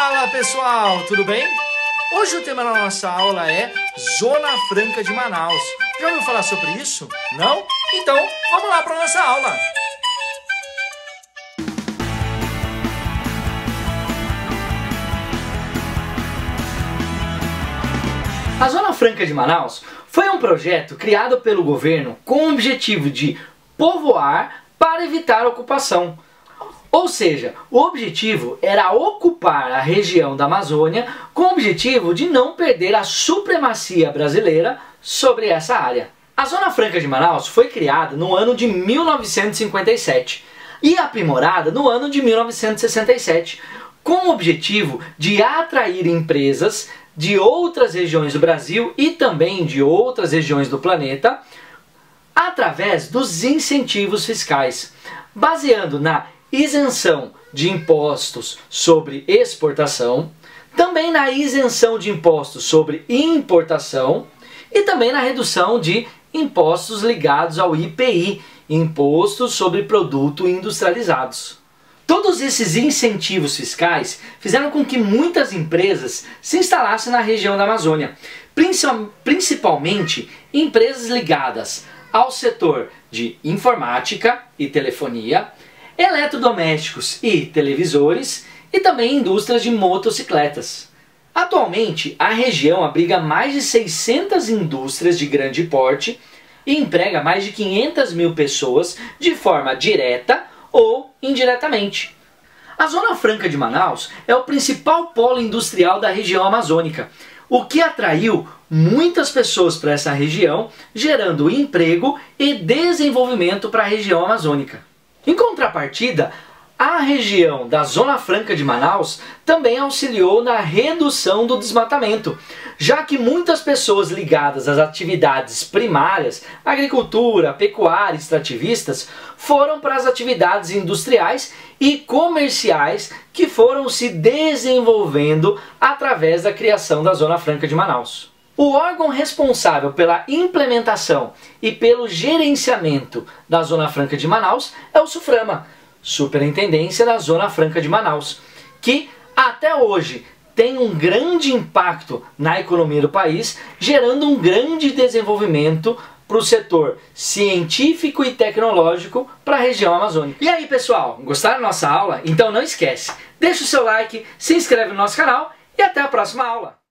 Fala pessoal, tudo bem? Hoje o tema da nossa aula é Zona Franca de Manaus. Já ouviu falar sobre isso? Não? Então vamos lá para a nossa aula. A Zona Franca de Manaus foi um projeto criado pelo governo com o objetivo de povoar para evitar a ocupação. Ou seja, o objetivo era ocupar a região da Amazônia com o objetivo de não perder a supremacia brasileira sobre essa área. A Zona Franca de Manaus foi criada no ano de 1957 e aprimorada no ano de 1967, com o objetivo de atrair empresas de outras regiões do Brasil e também de outras regiões do planeta através dos incentivos fiscais, baseando na isenção de impostos sobre exportação, também na isenção de impostos sobre importação e também na redução de impostos ligados ao IPI, Imposto sobre Produtos Industrializados. Todos esses incentivos fiscais fizeram com que muitas empresas se instalassem na região da Amazônia, principalmente empresas ligadas ao setor de informática e telefonia, eletrodomésticos e televisores e também indústrias de motocicletas. Atualmente, a região abriga mais de 600 indústrias de grande porte e emprega mais de 500 mil pessoas de forma direta ou indiretamente. A Zona Franca de Manaus é o principal polo industrial da região amazônica, o que atraiu muitas pessoas para essa região, gerando emprego e desenvolvimento para a região amazônica. Em contrapartida, a região da Zona Franca de Manaus também auxiliou na redução do desmatamento, já que muitas pessoas ligadas às atividades primárias, agricultura, pecuária, extrativistas, foram para as atividades industriais e comerciais que foram se desenvolvendo através da criação da Zona Franca de Manaus. O órgão responsável pela implementação e pelo gerenciamento da Zona Franca de Manaus é o SUFRAMA, Superintendência da Zona Franca de Manaus, que até hoje tem um grande impacto na economia do país, gerando um grande desenvolvimento para o setor científico e tecnológico para a região amazônica. E aí pessoal, gostaram da nossa aula? Então não esquece, deixa o seu like, se inscreve no nosso canal e até a próxima aula!